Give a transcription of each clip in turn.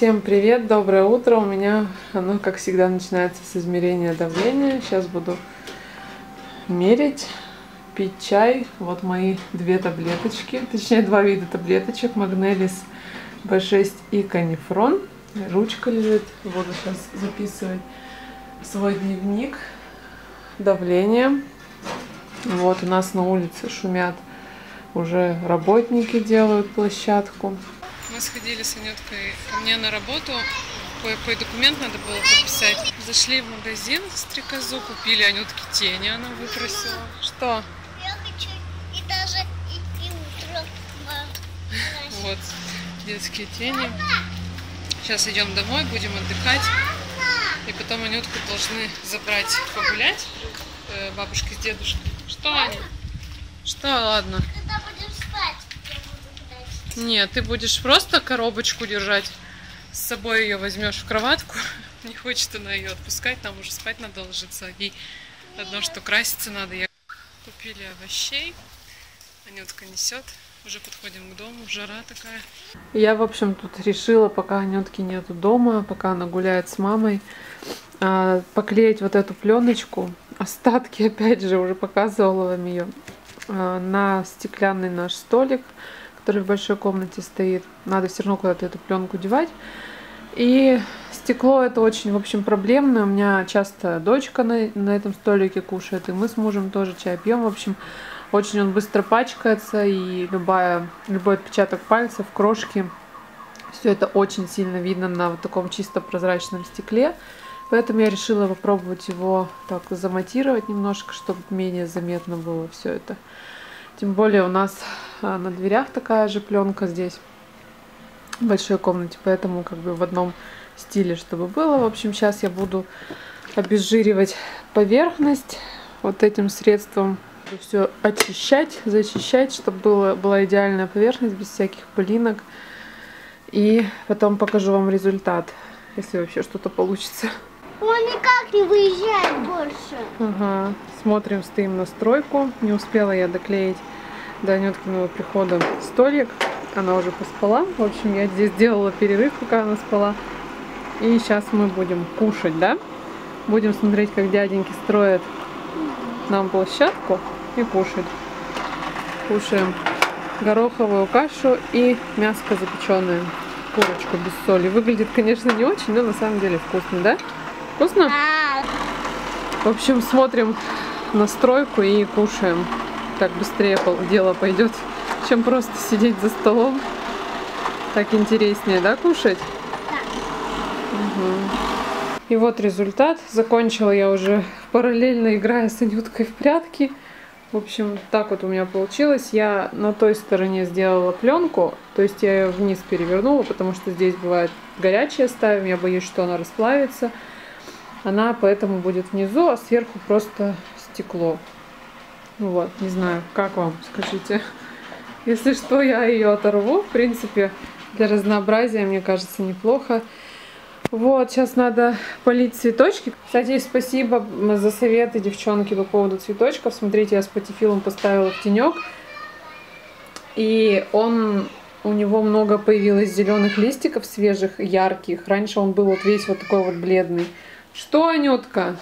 Всем привет, доброе утро. У меня оно, как всегда, начинается с измерения давления. Сейчас буду мерить, пить чай. Вот мои две таблеточки, точнее два вида таблеточек: Магнелис B6 и Канифрон. Ручка лежит, буду сейчас записывать свой дневник давления. Вот у нас на улице шумят, уже работники делают площадку. Мы сходили с Анюткой ко мне на работу, кое-какой документ надо было подписать. Зашли в магазин стрекозу, купили Анютке тени, она выпросила. Что? Я хочу и даже и утром. Вот детские тени. Сейчас идем домой, будем отдыхать. И потом Анютку должны забрать погулять, бабушка с дедушкой. Что, Аня? Что, ладно? Когда будем спать, я буду гулять. Нет, ты будешь просто коробочку держать. С собой ее возьмешь в кроватку. Не хочет она ее отпускать, нам уже спать надо ложиться. Ей одно, что краситься надо. Купили овощей. Анютка несет. Уже подходим к дому, жара такая. Я, в общем, тут решила, пока Анютки нету дома, пока она гуляет с мамой, поклеить вот эту пленочку. Остатки, опять же, уже показывала вам ее, на стеклянный наш столик, который в большой комнате стоит. Надо все равно куда-то эту пленку девать. И стекло это очень, в общем, проблемно. У меня часто дочка на этом столике кушает, и мы с мужем тоже чай пьем. В общем, очень он быстро пачкается, и любой отпечаток пальцев, крошки, все это очень сильно видно на вот таком чисто прозрачном стекле. Поэтому я решила попробовать его так заматировать немножко, чтобы менее заметно было все это. Тем более у нас на дверях такая же пленка здесь, в большой комнате, поэтому как бы в одном стиле, чтобы было. В общем, сейчас я буду обезжиривать поверхность вот этим средством. Все очищать, зачищать, чтобы была идеальная поверхность, без всяких пылинок. И потом покажу вам результат, если вообще что-то получится. Он никак не выезжает больше. Ага. Смотрим, стоим на стройку. Не успела я доклеить до Анюткиного прихода столик. Она уже поспала. В общем, я здесь делала перерыв, пока она спала. И сейчас мы будем кушать, да? Будем смотреть, как дяденьки строят нам площадку и кушать. Кушаем гороховую кашу и мяско запеченное. Курочку без соли. Выглядит, конечно, не очень, но на самом деле вкусно, да? Вкусно? В общем, смотрим на стройку и кушаем. Так быстрее дело пойдет, чем просто сидеть за столом. Так интереснее, да, кушать? Да. Угу. И вот результат. Закончила я уже параллельно, играя с Анюткой в прятки. В общем, так вот у меня получилось. Я на той стороне сделала пленку, то есть я ее вниз перевернула, потому что здесь бывает горячая ставим, я боюсь, что она расплавится. Она поэтому будет внизу, а сверху просто стекло. Вот, не знаю, как вам, скажите. Если что, я ее оторву. В принципе, для разнообразия, мне кажется, неплохо. Вот, сейчас надо полить цветочки. Кстати, спасибо за советы, девчонки, по поводу цветочков. Смотрите, я с патифилом поставила в тенек. И у него много появилось зеленых листиков свежих, ярких. Раньше он был вот весь вот такой вот бледный. Что, Анютка?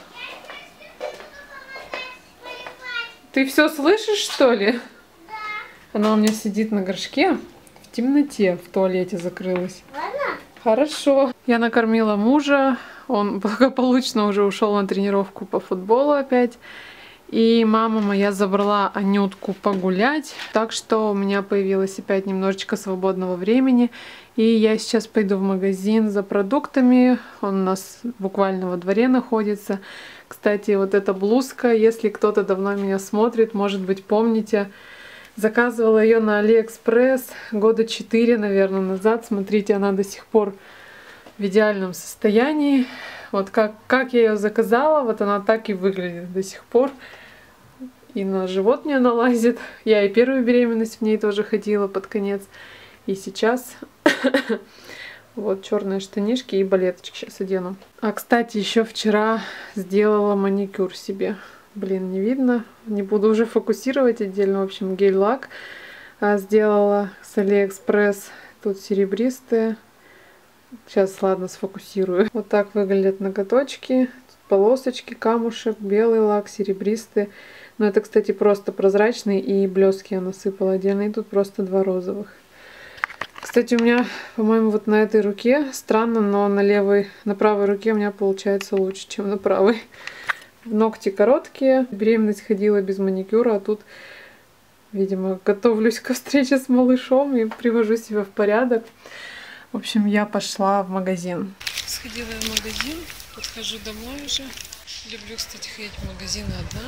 Ты все слышишь, что ли? Да. Она у меня сидит на горшке в темноте, в туалете закрылась. Ладно? Хорошо. Я накормила мужа. Он благополучно уже ушел на тренировку по футболу опять. И мама моя забрала Анютку погулять. Так что у меня появилось опять немножечко свободного времени. И я сейчас пойду в магазин за продуктами. Он у нас буквально во дворе находится. Кстати, вот эта блузка, если кто-то давно меня смотрит, может быть, помните, заказывала ее на Алиэкспресс года 4, наверное, назад. Смотрите, она до сих пор в идеальном состоянии. Вот как я ее заказала, вот она так и выглядит до сих пор. И на живот мне налазит. Я и первую беременность в ней тоже ходила под конец. И сейчас вот черные штанишки и балеточки сейчас одену. А, кстати, еще вчера сделала маникюр себе. Блин, не видно. Не буду уже фокусировать отдельно. В общем, гель-лак сделала с Алиэкспресс. Тут серебристые. Сейчас, ладно, сфокусирую. Вот так выглядят ноготочки. Тут полосочки, камушек, белый лак, серебристый. Но это, кстати, просто прозрачный, и блески я насыпала отдельно. И тут просто 2 розовых. Кстати, у меня, по-моему, вот на этой руке странно, но на правой руке у меня получается лучше, чем на правой. Ногти короткие. Беременность ходила без маникюра, а тут, видимо, готовлюсь ко встрече с малышом и привожу себя в порядок. В общем, я пошла в магазин. Сходила я в магазин, подхожу домой уже. Люблю, кстати, ходить в магазины одна.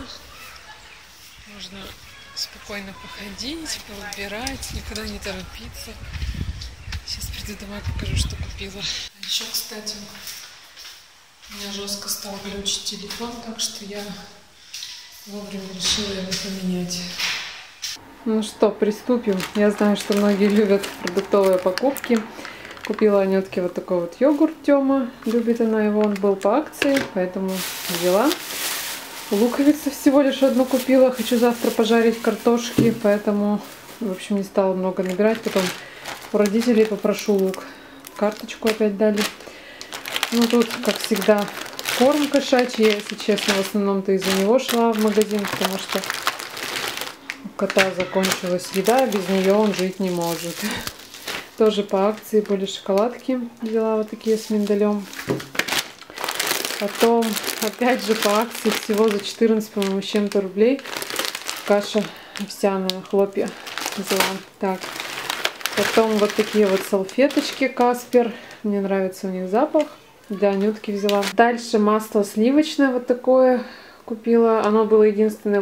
Можно спокойно походить, повыбирать, никуда не торопиться. Сейчас приду домой, покажу, что купила. А еще, кстати, у меня жестко стал глючить телефон, так что я вовремя решила его поменять. Ну что, приступим. Я знаю, что многие любят продуктовые покупки. Купила Анютке вот такой вот йогурт Тёма. Любит она его, он был по акции, поэтому взяла. Луковицу всего лишь одну купила. Хочу завтра пожарить картошки, поэтому, в общем, не стала много набирать. Потом у родителей попрошу лук. Карточку опять дали. Ну, тут, как всегда, корм кошачий. Я, если честно, в основном-то из-за него шла в магазин, потому что у кота закончилась еда, без нее он жить не может. Тоже по акции были шоколадки. Взяла вот такие с миндалем. Потом, опять же, по акции всего за 14, по-моему, с чем-то рублей. Каша овсяная, хлопья взяла. Так. Потом вот такие вот салфеточки Каспер. Мне нравится у них запах. Для Анютки взяла. Дальше масло сливочное вот такое купила. Оно было единственное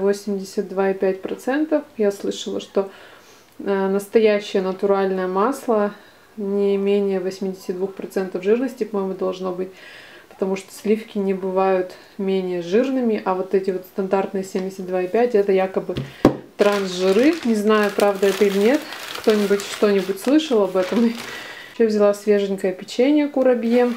82,5%. Я слышала, что настоящее натуральное масло не менее 82% жирности, по-моему, должно быть. Потому что сливки не бывают менее жирными, а вот эти вот стандартные 72,5 это якобы трансжиры. Не знаю, правда это или нет. Кто-нибудь что-нибудь слышал об этом? Еще взяла свеженькое печенье курабье.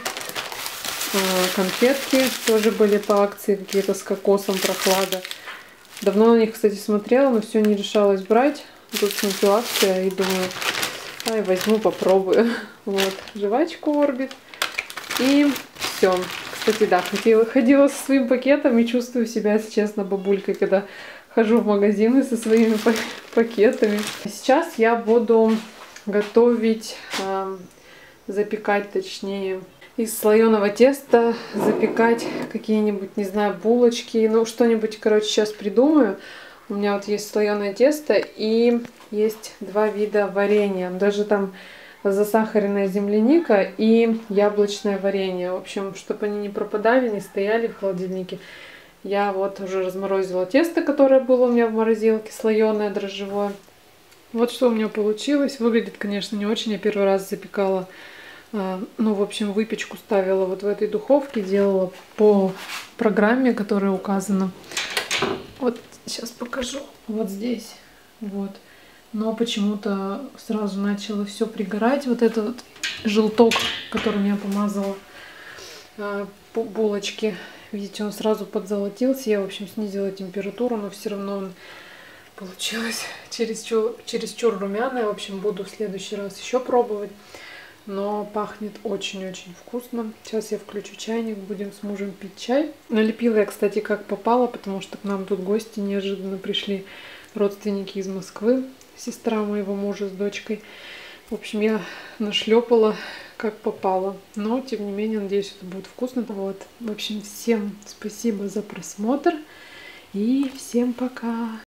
Конфетки тоже были по акции, какие-то с кокосом, прохлада. Давно на них, кстати, смотрела, но все не решалась брать. Тут смотрю акция и думаю, ай, возьму, попробую. Вот, жвачку Орбит. И все. Кстати, да, ходила со своим пакетом и чувствую себя, если честно, бабулькой, когда хожу в магазины со своими пакетами. Сейчас я буду готовить, запекать, точнее, из слоеного теста запекать какие-нибудь, не знаю, булочки, ну что-нибудь, короче, сейчас придумаю. У меня вот есть слоеное тесто и есть 2 вида варенья. Даже там засахаренная земляника и яблочное варенье. В общем, чтобы они не пропадали, не стояли в холодильнике. Я вот уже разморозила тесто, которое было у меня в морозилке, слоеное, дрожжевое. Вот что у меня получилось. Выглядит, конечно, не очень. Я первый раз запекала, ну, в общем, выпечку ставила вот в этой духовке, делала по программе, которая указана. Вот сейчас покажу. Вот здесь. Вот. Но почему-то сразу начало все пригорать. Вот этот вот желток, которым я помазала булочки. Видите, он сразу подзолотился. Я, в общем, снизила температуру, но все равно он получилось чересчур румяное. В общем, буду в следующий раз еще пробовать. Но пахнет очень-очень вкусно. Сейчас я включу чайник, будем с мужем пить чай. Налепила я, кстати, как попало, потому что к нам тут гости неожиданно пришли, родственники из Москвы. Сестра моего мужа с дочкой. В общем, я нашлепала как попало. Но, тем не менее, надеюсь, это будет вкусно. Вот. В общем, всем спасибо за просмотр. И всем пока!